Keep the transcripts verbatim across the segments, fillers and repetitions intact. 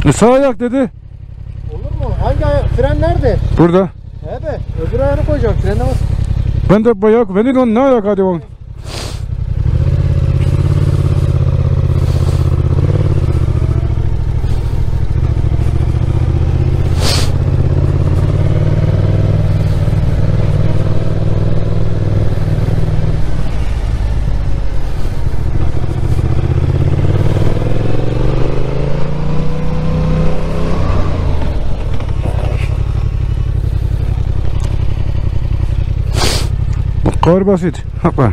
E, sağ ayak dedi. Olur mu? Hangi ayak? Fren nerede? Burada. He be. Öbür ayağını koyacak. Frene bas. Ben de bayağı beni lan ne ayak hadi oğlum. Kar basit. Hoppa.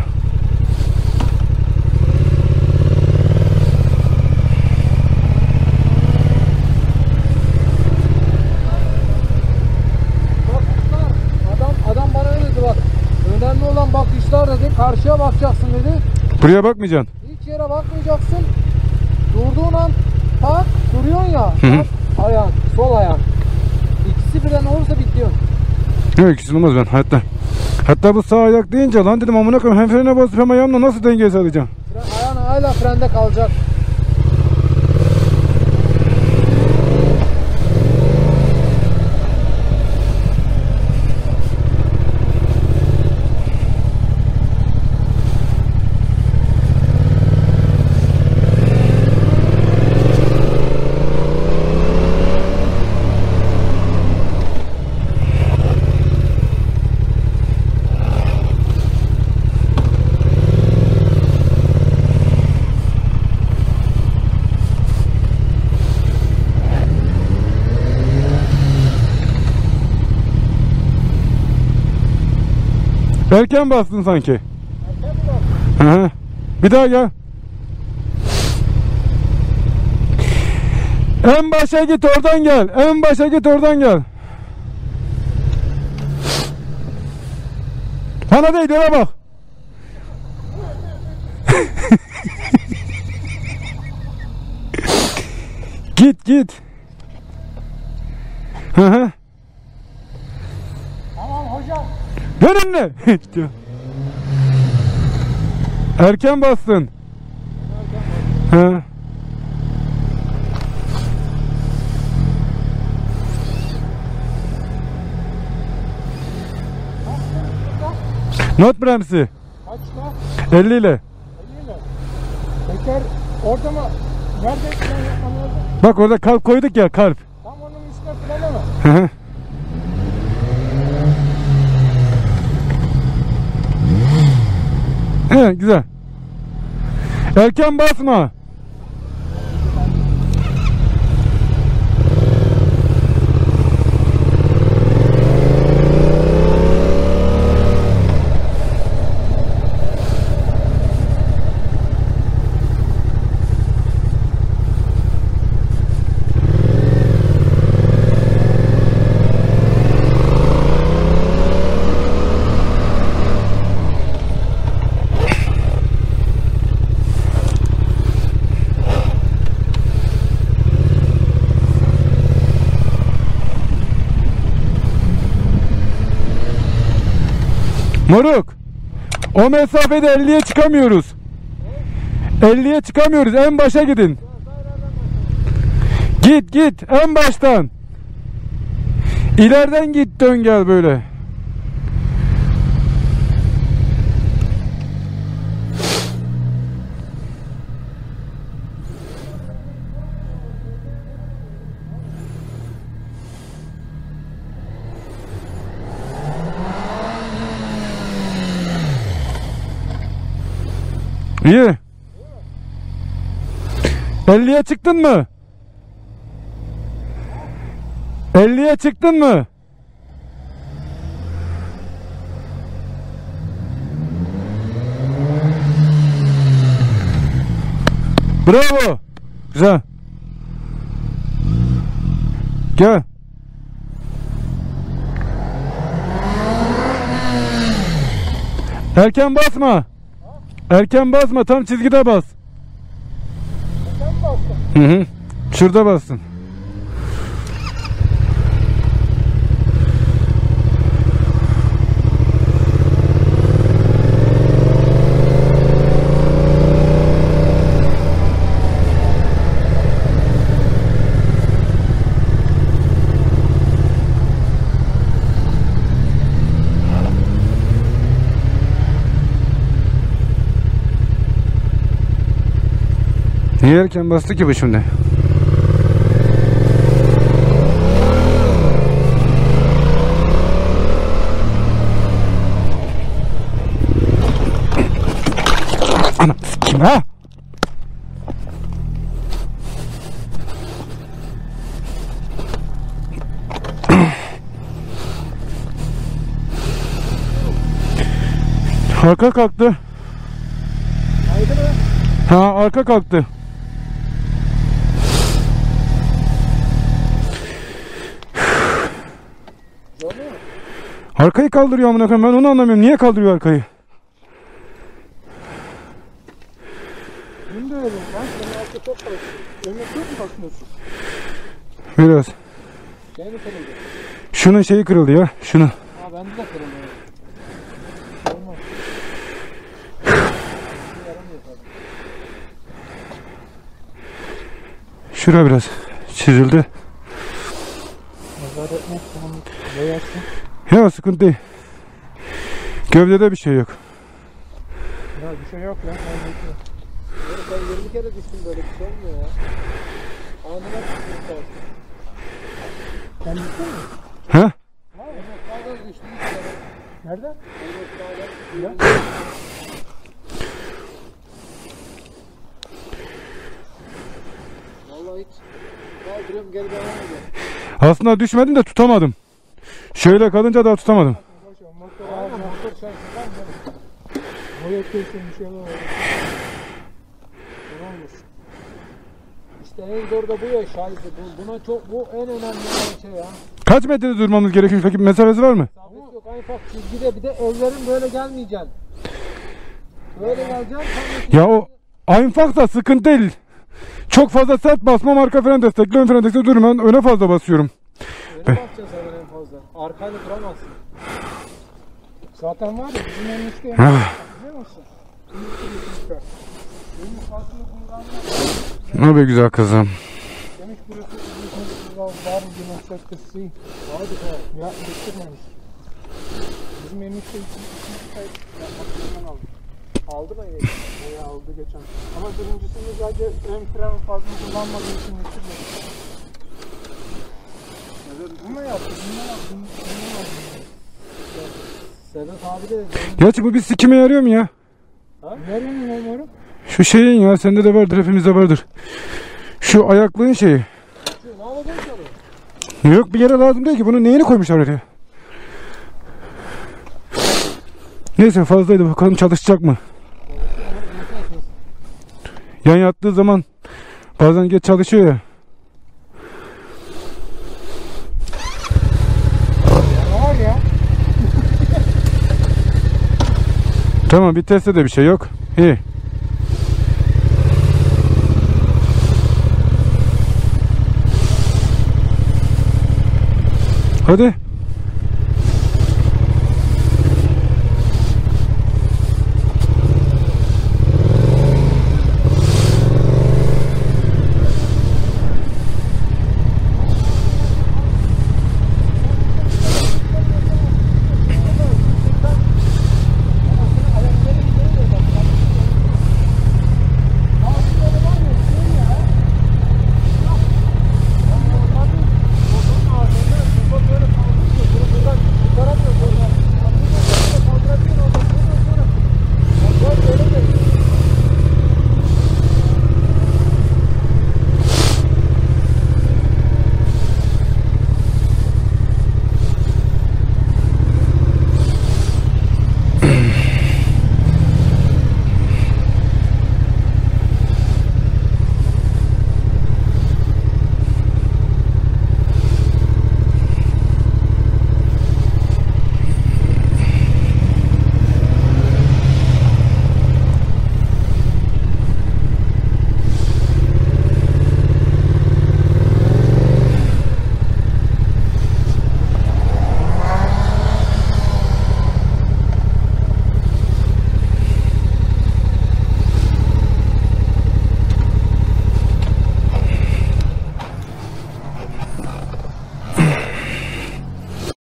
Adam adam bana öyle dedi bak. Önemli olan bakışlar dedi. Karşıya bakacaksın dedi. Buraya bakmayacaksın. Hiç yere bakmayacaksın. Durduğun an tak duruyorsun ya. Hı hı. Bak, ayağın, sol ayağın. İkisi birden olursa bitiyor. Yok ikisi olmaz ben hayatta. Hatta bu sağ ayak deyince lan dedim amına koyayım hem frene basıp hem ayağımla nasıl dengeye sağlayacağım? Fren, ayağın hala frende kalacak. Erken bastın sanki. Erken mi bak? Hı hı. Bir daha gel. En başa git oradan gel. En başa git oradan gel. Bana değil yere bak. Git git. Hı hı. Tamam hocam. Dön önüne. Erken bastın. He. Not bremsi. Kaçta? elli ile. elli ile. Teker orada mı? Nerede fren yapman lazım? Bak orada kalp koyduk ya kalp. Tam onun üstüne frene mi? Hı hı. Evet güzel. Erken basma. Moruk, o mesafede elliye çıkamıyoruz. elliye çıkamıyoruz. En başa gidin. Git git en baştan. İleriden git dön gel böyle. İyi. elliye çıktın mı? elliye çıktın mı? Bravo. Güzel. Gel. Erken basma. Erken basma, tam çizgide bas. Sen mi bastın? Hı hı. Şurada bastın. Niye erken bastı ki bu şimdi? Anam kim ha? Arka kalktı. Haydi mi? Ha, arka kalktı. Zor mu? Arkayı kaldırıyor amına koyayım. Ben onu anlamıyorum. Niye kaldırıyor arkayı? Dün de öyle. Ben senin altı çok kalktı. Ömür çok mu bakmıyorsun? Biraz. Şey mi kırıldı? Şunun şeyi kırıldı ya. Şunu. Ha bende de kırıldı. Olmaz. Yaramıyor tabii. Şura biraz çizildi. Nazar etmek tamam. Boyarsın. Ya sıkıntı değil. Gövdede bir şey yok. Ya bir şey yok ya. Ben bekliyorum. Ben yirmi kere düştüm, böyle bir şey olmuyor ya. Anına düştüm kalktım. Sen düştün mü? Ha? Ha, evet, dağdan düştüm bir kere. Nerede? Evet, dağdan. Ya. Vallahi hiç kaldırıyorum, geri devam ediyorum. Aslında düşmedim de tutamadım. Şöyle kalınca da tutamadım. Motor abi, motor şarkıdan mı? Boya kesin bir şeyler oldu. Olmuş. İşte en zor da bu ya şahidi. Bu, buna çok, bu en önemli olan şey ya. Kaç metrede durmamız gerekiyor? Peki mesafesi var mı? Sabit yok, en ufak çizgide. Bir de ellerin böyle gelmeyeceksin. Böyle geleceksin. Ya o aynfak da sıkıntı değil. Çok fazla sert basmam, arka fren destekli, ön fren destekli durmam. Öne fazla basıyorum. Öne basacağız hemen en fazla. Arkayla duramazsın. Zaten var ya bizim enişte biliyor musun? Benim fasını kullanmak. Ne be güzel kızım. Demiş burası uzun var mı bir kıssı. Hadi be ya bitirmemiş. Bizim enişte için ikinci kayıt yapmak zorundan aldı. Aldı mı ya? Evet aldı geçen. Ama birincisini sadece ön freni fazla kullanmadığı için bitirmemiş. Bunu mu yaptı? Bunu mu yaptı? Bunu mu yaptı? Sedat abi de... Gerçi bu bir sikime yarıyor mu ya? Ha? Yarıyor mu umarım? Şu şeyin ya, sende de vardır, hepimizde vardır. Şu ayaklığın şeyi. Şu ne olacak sana? Yok, bir yere lazım değil ki. Bunun neyini koymuşlar oraya? Neyse, fazlaydı, bakalım çalışacak mı? Yan yattığı zaman bazen geç çalışıyor ya. Ne var ya? Tamam, bir testte de bir şey yok. İyi. Hadi.